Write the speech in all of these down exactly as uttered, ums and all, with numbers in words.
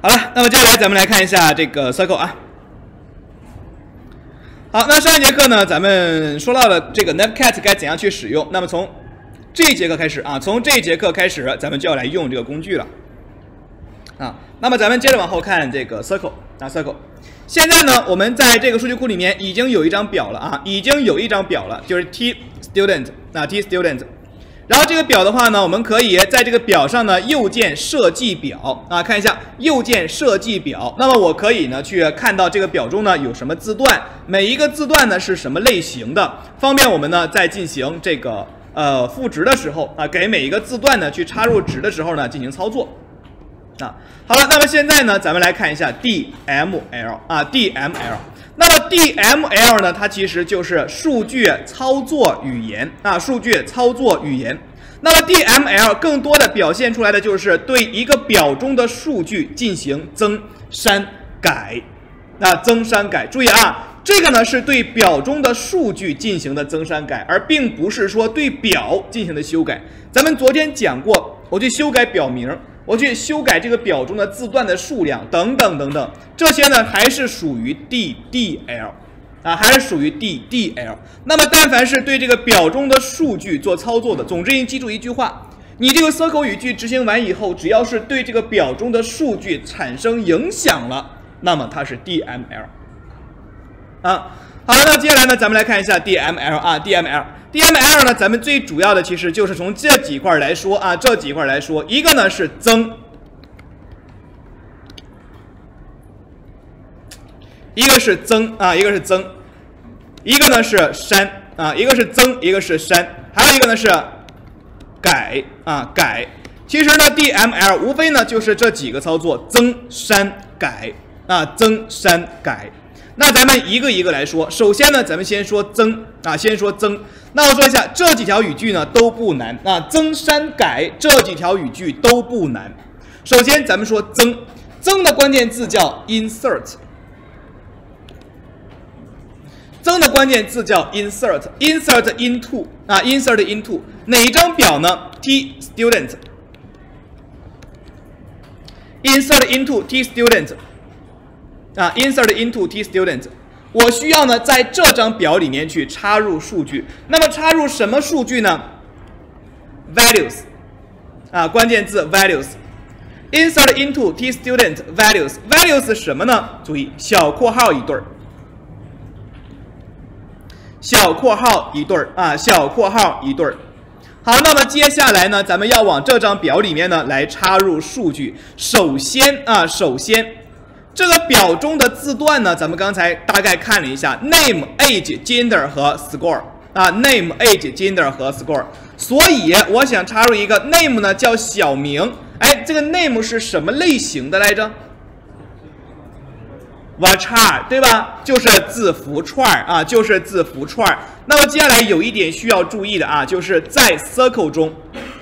好了，那么接下来咱们来看一下这个 circle 啊。好，那上一节课呢，咱们说到了这个 navcat 该怎样去使用。那么从这一节课开始啊，从这一节课开始，咱们就要来用这个工具了啊。那么咱们接着往后看这个 circle 啊 circle。现在呢，我们在这个数据库里面已经有一张表了啊，已经有一张表了，就是 t student 啊 t student。然后这个表的话呢，我们可以在这个表上呢右键设计表啊，看一下右键设计表。那么我可以呢去看到这个表中呢有什么字段，每一个字段呢是什么类型的，方便我们呢在进行这个呃赋值的时候啊，给每一个字段呢去插入值的时候呢进行操作啊。好了，那么现在呢咱们来看一下 D M L 啊 D M L。那么 D M L 呢，它其实就是数据操作语言啊，数据操作语言。那么 D M L 更多的表现出来的就是对一个表中的数据进行增删改啊，增删改。注意啊，这个呢是对表中的数据进行的增删改，而并不是说对表进行的修改。咱们昨天讲过，我去修改表名，我去修改这个表中的字段的数量等等等等，这些呢还是属于 D D L 啊，还是属于 D D L。那么但凡是对这个表中的数据做操作的，总之你记住一句话，你这个 circle 语句执行完以后，只要是对这个表中的数据产生影响了，那么它是 D M L 啊。好了，那接下来呢，咱们来看一下 D M L 啊 ，D M L。D M L 呢，咱们最主要的其实就是从这几块来说啊，这几块来说，一个呢是增，一个是增啊，一个是增，一个呢是删啊，一个是增，一个是删，还有一个呢是改啊改。其实呢 ，D M L 无非呢就是这几个操作：增、删、改啊，增、删、改。那咱们一个一个来说，首先呢，咱们先说增啊，先说增。那我说一下，这几条语句呢都不难啊，增、删、改这几条语句都不难。首先咱们说增，增的关键字叫 insert， 增的关键字叫 insert， insert into 啊 ，insert into 哪一张表呢 ？T student， insert into T student。啊 ，insert into T student， 我需要呢在这张表里面去插入数据。那么插入什么数据呢 ？values， 啊，关键字 values。insert into T student values，values 什么呢？注意小括号一对儿，小括号一对儿啊，小括号一对儿。好，那么接下来呢，咱们要往这张表里面呢来插入数据。首先啊，首先。这个表中的字段呢，咱们刚才大概看了一下 ，name、age、gender 和 score 啊 ，name、age、gender 和 score。所以我想插入一个 name 呢，叫小明。哎，这个 name 是什么类型的来着 ？varchar 对吧？就是字符串啊，就是字符串。那么接下来有一点需要注意的啊，就是在 circle 中，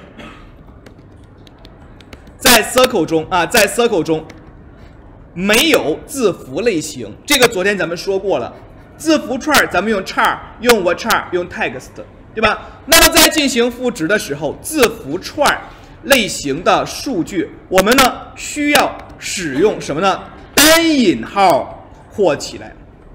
在 circle 中啊，在 circle 中。没有字符类型，这个昨天咱们说过了。字符串咱们用 char， 用 varchar， 用 text， 对吧？那么在进行赋值的时候，字符串类型的数据，我们呢需要使用什么呢？单引号括起来。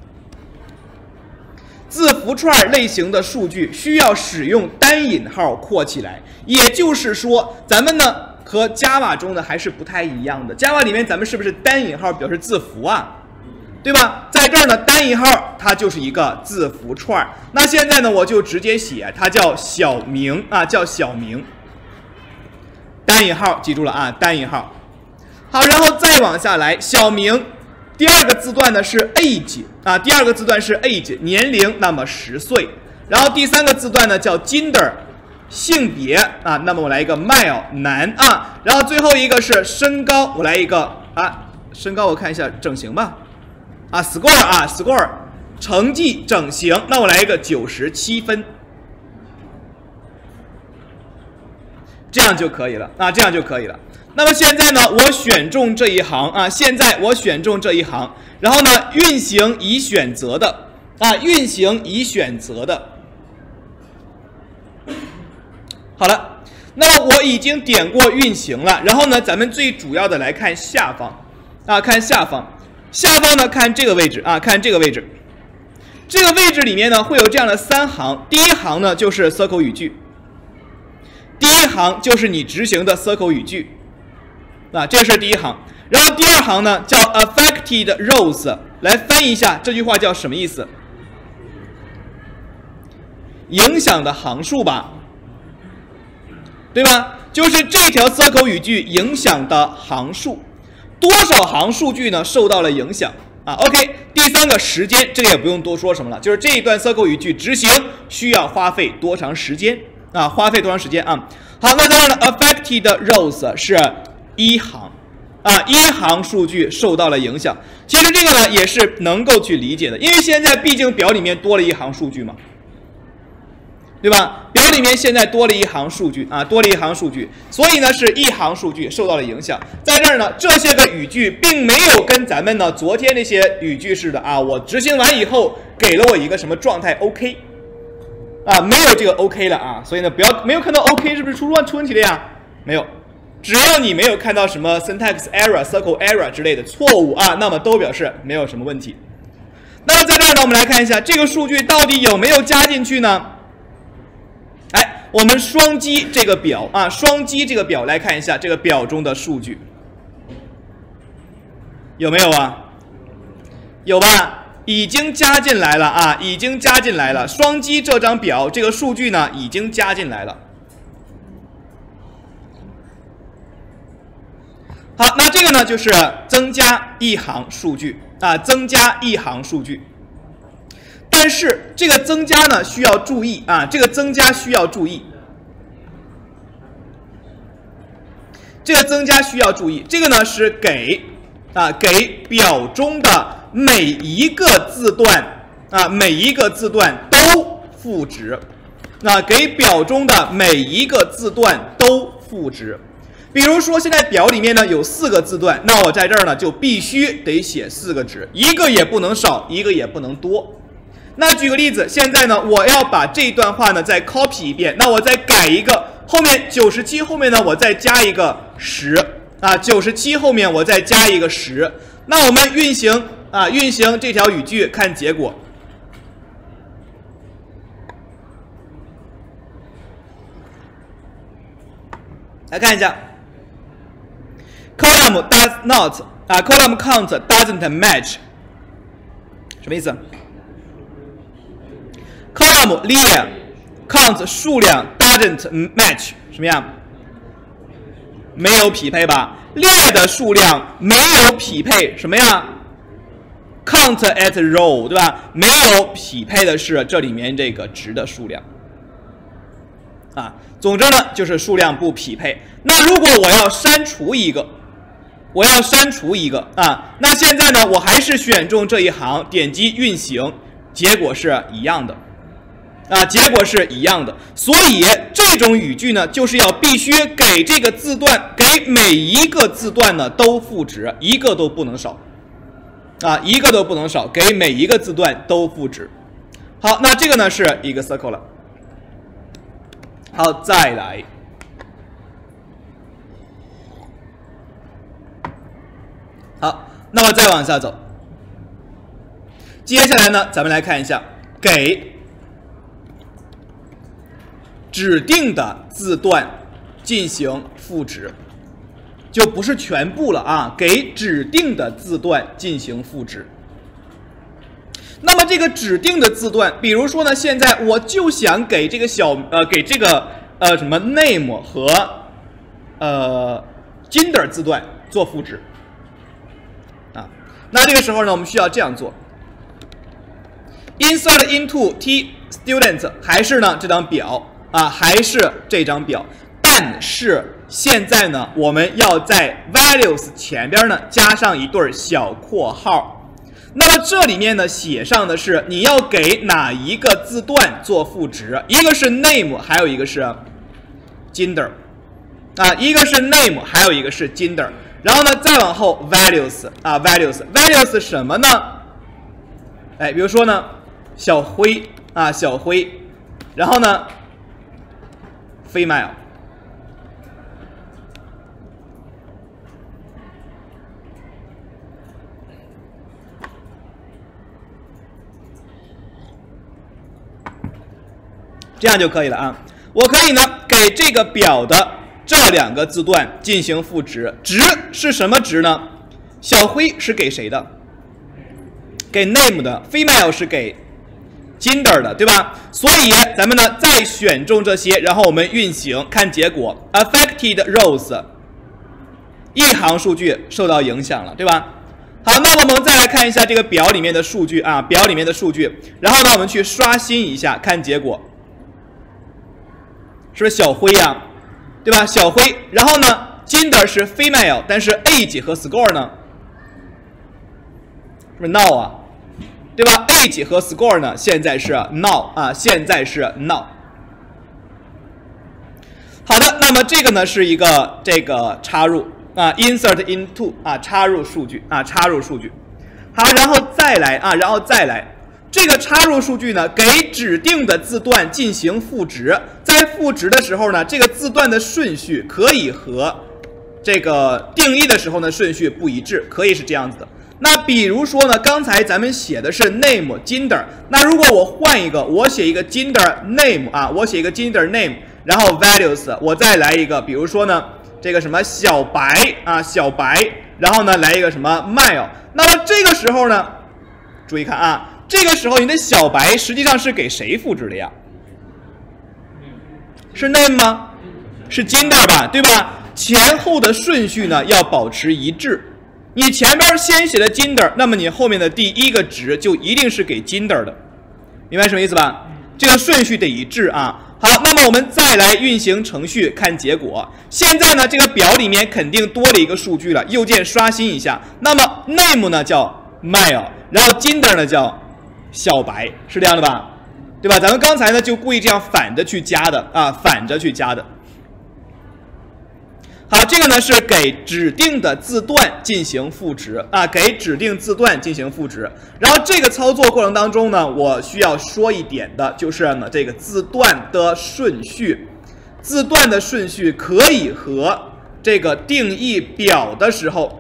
字符串类型的数据需要使用单引号括起来，也就是说，咱们呢。和 Java 中的还是不太一样的。Java 里面咱们是不是单引号表示字符啊？对吧？在这儿呢，单引号它就是一个字符串。那现在呢，我就直接写它叫小明啊，叫小明。单引号记住了啊，单引号。好，然后再往下来，小明第二个字段呢是 age 啊，第二个字段是 age 年龄，那么十岁。然后第三个字段呢叫 gender。性别啊，那么我来一个 male 男啊，然后最后一个是身高，我来一个啊，身高我看一下整形吧，啊 score 啊 score 成绩整形，那我来一个九十七分，这样就可以了啊，这样就可以了。那么现在呢，我选中这一行啊，现在我选中这一行，然后呢，运行已选择的啊，运行已选择的。好了，那么我已经点过运行了，然后呢，咱们最主要的来看下方， 啊，看下方，下方呢看这个位置啊，看这个位置，这个位置里面呢会有这样的三行，第一行呢就是 circle 语句，第一行就是你执行的 circle 语句，啊，这是第一行。然后第二行呢叫 affected rows， 来翻译一下这句话叫什么意思？影响的行数吧，对吧？就是这条 circle 语句影响的行数，多少行数据呢受到了影响啊 ？OK， 第三个时间，这个也不用多说什么了，就是这一段 circle 语句执行需要花费多长时间啊？花费多长时间啊？好，那在这儿呢 ，affected rows 是一行。啊，一行数据受到了影响。其实这个呢也是能够去理解的，因为现在毕竟表里面多了一行数据嘛，对吧？表里面现在多了一行数据啊，多了一行数据，所以呢是一行数据受到了影响。在这儿呢，这些个语句并没有跟咱们呢昨天那些语句似的啊，我执行完以后给了我一个什么状态 OK 啊，没有这个 OK 了啊，所以呢不要没有看到 OK 是不是出乱出问题了呀？没有。只要你没有看到什么 syntax error、circle error 之类的错误啊，那么都表示没有什么问题。那么在这儿呢，我们来看一下这个数据到底有没有加进去呢？哎，我们双击这个表啊，双击这个表来看一下这个表中的数据有没有啊？有吧？已经加进来了啊，已经加进来了。双击这张表，这个数据呢已经加进来了。好，那这个呢就是增加一行数据啊，增加一行数据。但是这个增加呢需要注意啊，这个增加需要注意，这个增加需要注意，这个呢是给啊给表中的每一个字段啊每一个字段都赋值，啊给表中的每一个字段都赋值。比如说，现在表里面呢有四个字段，那我在这儿呢就必须得写四个值，一个也不能少，一个也不能多。那举个例子，现在呢我要把这段话呢再 copy 一遍，那我再改一个，后面九十七后面呢我再加一个十啊，九十七后面我再加一个十。那我们运行啊运行这条语句，看结果。来看一下。column does not 啊 column count doesn't match 什么意思 ？column lia count 数量 doesn't match 什么样？没有匹配吧？列的数量没有匹配什么呀 ？count at row 对吧？没有匹配的是这里面这个值的数量啊。总之呢，就是数量不匹配。那如果我要删除一个，我要删除一个啊，那现在呢，我还是选中这一行，点击运行，结果是一样的，啊，结果是一样的。所以这种语句呢，就是要必须给这个字段，给每一个字段呢都赋值，一个都不能少，啊，一个都不能少，给每一个字段都赋值。好，那这个呢是一个 circle 了。好，再来。好，那么再往下走。接下来呢，咱们来看一下，给指定的字段进行赋值，就不是全部了啊，给指定的字段进行赋值。那么这个指定的字段，比如说呢，现在我就想给这个小呃，给这个呃什么 name 和呃 gender 字段做赋值。啊，那这个时候呢，我们需要这样做 ：insert into t student 还是呢这张表啊，还是这张表，但是现在呢，我们要在 values 前边呢加上一对小括号。那么这里面呢写上的是你要给哪一个字段做赋值，一个是 name， 还有一个是 gender 啊，一个是 name， 还有一个是 gender。然后呢，再往后 values 啊 values values 什么呢？哎，比如说呢，小灰啊小灰，然后呢 female。 这样就可以了啊。我可以呢给这个表的这两个字段进行赋值，值是什么值呢？小灰是给谁的？给 name 的 ，female 是给 gender 的，对吧？所以咱们呢再选中这些，然后我们运行看结果 ，affected rows 一行数据受到影响了，对吧？好，那我们再来看一下这个表里面的数据啊，表里面的数据，然后呢我们去刷新一下看结果，是不是小灰呀、啊？对吧？小灰，然后呢 gender 是 female， 但是 age 和 score 呢，是不是 now 啊？对吧 ？age 和 score 呢，现在是 now 啊，现在是 now。好的，那么这个呢是一个这个插入啊 ，insert into 啊，插入数据啊，插入数据。好，然后再来啊，然后再来，这个插入数据呢，给指定的字段进行赋值，在赋值的时候呢，这个字段的顺序可以和这个定义的时候呢顺序不一致，可以是这样子的。那比如说呢，刚才咱们写的是 name gender， 那如果我换一个，我写一个 gender name 啊，我写一个 gender name， 然后 values， 我再来一个，比如说呢，这个什么小白啊，小白，然后呢来一个什么 male， 那么这个时候呢，注意看啊，这个时候你的小白实际上是给谁赋值的呀？是 name 吗？是 gender 吧，对吧？前后的顺序呢要保持一致。你前边先写的 gender， 那么你后面的第一个值就一定是给 gender 的，明白什么意思吧？这个顺序得一致啊。好，那么我们再来运行程序看结果。现在呢，这个表里面肯定多了一个数据了，右键刷新一下。那么 name 呢叫 male， 然后 gender 呢叫小白，是这样的吧？对吧？咱们刚才呢就故意这样反着去加的啊，反着去加的。好，这个呢是给指定的字段进行赋值啊，给指定字段进行赋值。然后这个操作过程当中呢，我需要说一点的就是呢，这个字段的顺序，字段的顺序可以和这个定义表的时候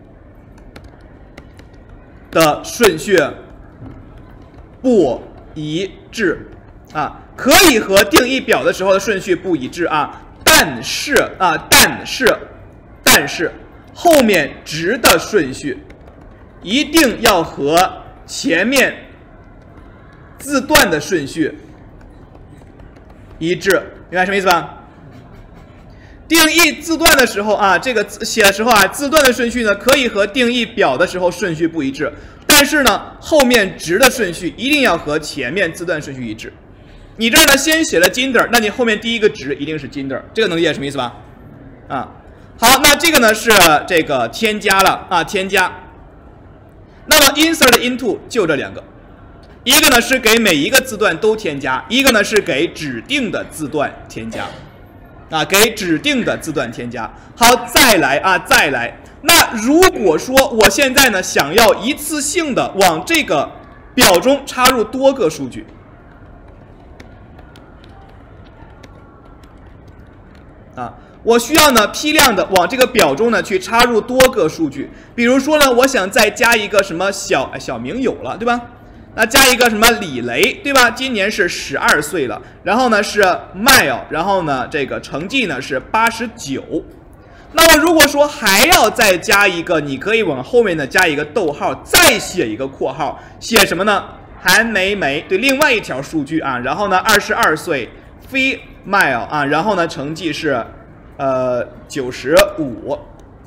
的顺序不一致啊，可以和定义表的时候的顺序不一致啊。但是啊，但是，但是后面值的顺序一定要和前面字段的顺序一致，明白什么意思吧？定义字段的时候啊，这个写的时候啊，字段的顺序呢可以和定义表的时候顺序不一致，但是呢，后面值的顺序一定要和前面字段顺序一致。你这儿呢先写了 gender， 那你后面第一个值一定是 gender， 这个能理解什么意思吧？啊，好，那这个呢是这个添加了啊，添加。那么 insert into 就这两个，一个呢是给每一个字段都添加，一个呢是给指定的字段添加，啊，给指定的字段添加。好，再来啊，再来。那如果说我现在呢想要一次性的往这个表中插入多个数据。啊，我需要呢批量的往这个表中呢去插入多个数据，比如说呢，我想再加一个什么小小明有了，对吧？那加一个什么李雷，对吧？今年是十二岁了，然后呢是 male， 然后呢这个成绩呢是八十九。那么如果说还要再加一个，你可以往后面呢加一个逗号，再写一个括号，写什么呢？韩梅梅，对，另外一条数据啊，然后呢二十二岁。非 mile 啊，然后呢，成绩是呃九十五，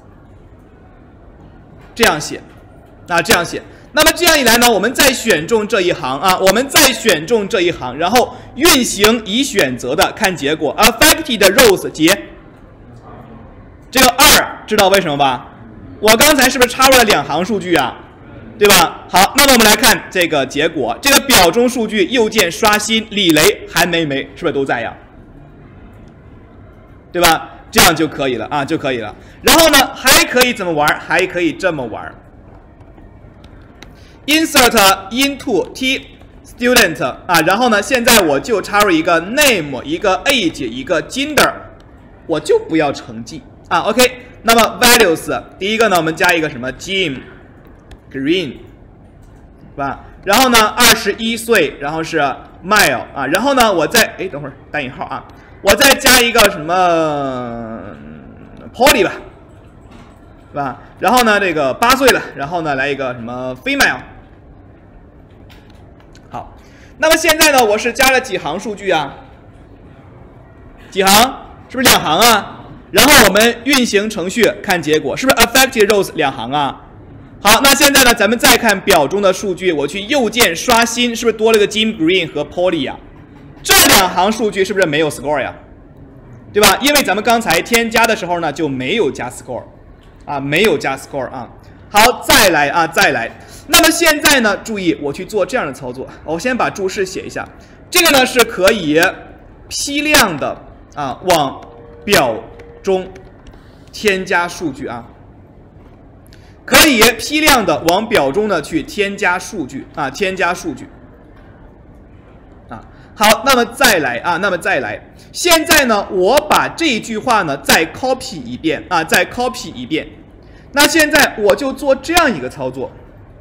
这样写啊，这样写。那么这样一来呢，我们再选中这一行啊，我们再选中这一行，然后运行已选择的看结果 ，affected rows 结这个二，知道为什么吧？我刚才是不是插入了两行数据啊？对吧？好，那么我们来看这个结果，这个表中数据右键刷新，李雷、韩梅梅是不是都在呀？对吧？这样就可以了啊，就可以了。然后呢，还可以怎么玩？还可以这么玩 ：insert into t student 啊，然后呢，现在我就插入一个 name， 一个 age， 一个 gender， 我就不要成绩啊。OK， 那么 values 第一个呢，我们加一个什么 Jim。Green， 是吧？然后呢，二十一岁，然后是 mile 啊，然后呢，我再哎等会儿单引号啊，我再加一个什么 poly 吧，是吧？然后呢，这个八岁了，然后呢来一个什么 female。好，那么现在呢，我是加了几行数据啊？几行？是不是两行啊？然后我们运行程序看结果，是不是 affected rows 两行啊？好，那现在呢，咱们再看表中的数据，我去右键刷新，是不是多了个 Jim Green 和 Polly 呀？这两行数据是不是没有 score 呀？对吧？因为咱们刚才添加的时候呢就没有加 score， 啊，没有加 score 啊。好，再来啊，再来。那么现在呢，注意我去做这样的操作，我先把注释写一下。这个呢是可以批量的啊往表中添加数据啊。可以批量的往表中呢去添加数据啊，添加数据啊。好，那么再来啊，那么再来。现在呢，我把这一句话呢再 copy 一遍啊，再 copy 一遍。那现在我就做这样一个操作，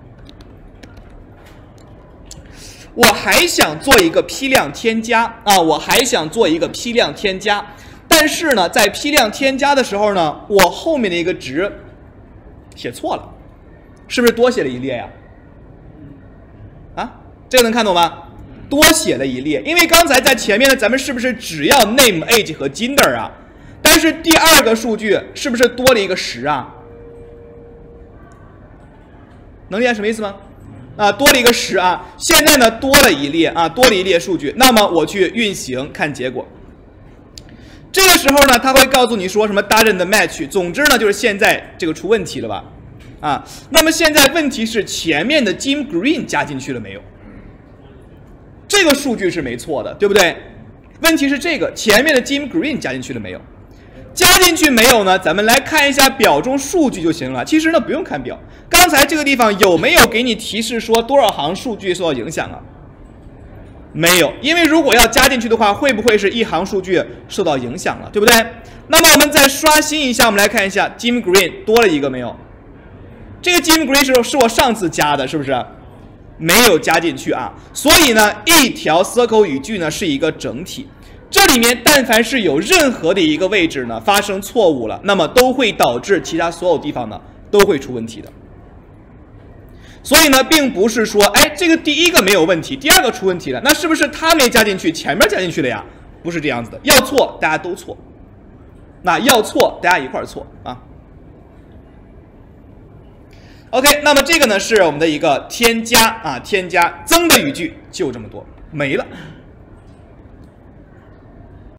我还想做一个批量添加啊，我还想做一个批量添加，但是呢，在批量添加的时候呢，我后面的一个值写错了，是不是多写了一列呀？啊，这个能看懂吗？多写了一列，因为刚才在前面呢，咱们是不是只要 name age 和 gender 啊？但是第二个数据是不是多了一个十啊？能理解什么意思吗？啊，多了一个十啊，现在呢多了一列啊，多了一列数据，那么我去运行看结果。这个时候呢，它会告诉你说什么 doesn't match， 总之呢就是现在这个出问题了吧？啊，那么现在问题是前面的 Jim Green 加进去了没有？这个数据是没错的，对不对？问题是这个前面的 Jim Green 加进去了没有？加进去没有呢？咱们来看一下表中数据就行了。其实呢不用看表，刚才这个地方有没有给你提示说多少行数据受到影响啊？没有，因为如果要加进去的话，会不会是一行数据受到影响了，对不对？那么我们再刷新一下，我们来看一下 Jim Green 多了一个没有？这个 Jim Green 是是我上次加的，是不是？没有加进去啊。所以呢，一条 circle 语句呢是一个整体，这里面但凡是有任何的一个位置呢发生错误了，那么都会导致其他所有地方呢都会出问题的。所以呢，并不是说，哎，这个第一个没有问题，第二个出问题了，那是不是他没加进去，前面加进去了呀？不是这样子的，要错大家都错，那要错大家一块儿错啊。OK， 那么这个呢是我们的一个添加啊，添加增的语句就这么多，没了。